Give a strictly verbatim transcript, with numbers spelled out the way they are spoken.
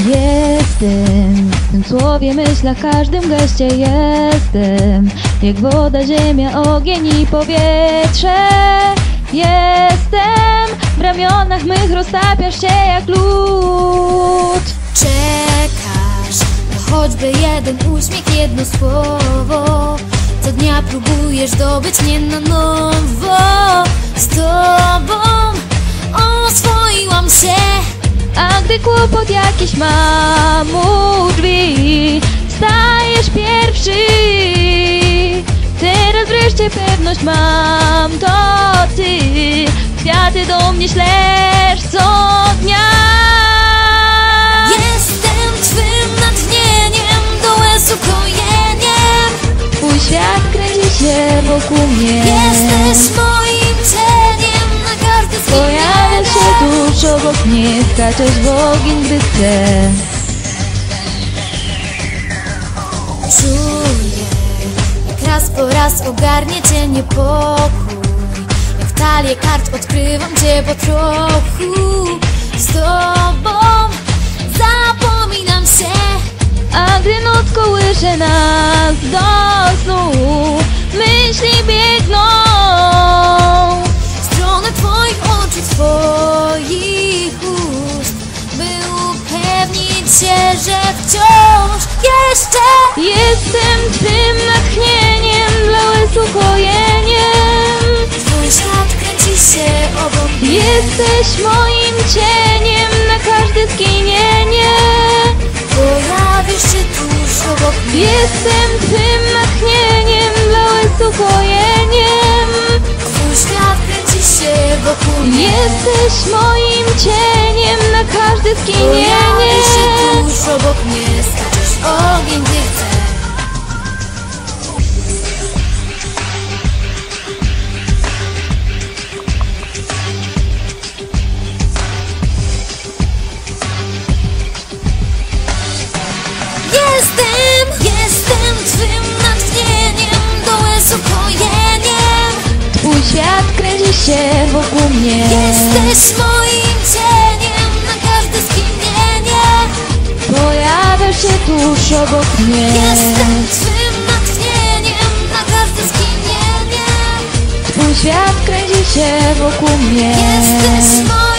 Jestem w tym słowie, myślach, każdym geście jestem. Jak woda, ziemia, ogień i powietrze. Jestem w ramionach mych, roztapiasz się jak lód. Czekasz na choćby jeden uśmiech, jedno słowo. Co dnia próbujesz zdobyć mnie na nowo. Z tobą oswoiłam się. A gdy kłopot jakiś mam u drzwi, stajesz pierwszy. Teraz wreszcie pewność mam, to ty. Kwiaty do mnie ślesz co dnia. Jestem twym natchnieniem, do łez ukojeniem. Twój świat kręci się wokół mnie. Jesteś moim cieniem na każdy Pojawiasz się tuż obok mnie, skaczesz w ogień, gdy chcę. Czuję, jak raz po raz ogarnie cię niepokój. Jak talię kart odkrywam cię po trochu. Z tobą zapominam się. A gdy noc kołysze nas do snu, myśli biegną W stronę twoich oczu, twoich ust, by upewnić się, że wciąż jeszcze jestem twym natchnieniem, dla łez ukojeniem. twój świat kręci się obok mnie. Jesteś moim cieniem na każde skinienie. Pojawisz się tuż obok mnie. Jestem twym natchnieniem, dla łez ukojeniem. Twój świat kręci się wokół mnie. Jesteś moim cieniem na każde skinienie. Pojawisz się tuż obok mnie. Skaczesz w ogień, gdy chcę. Jestem, jestem twym natchnieniem, do łez ukojeniem. Twój świat kręci się wokół mnie. Jesteś moim cieniem na każde skinienie. Pojawiasz się tuż obok mnie. Jestem twym natchnieniem na każde skinienie. Twój świat kręci się wokół mnie. Jesteś moim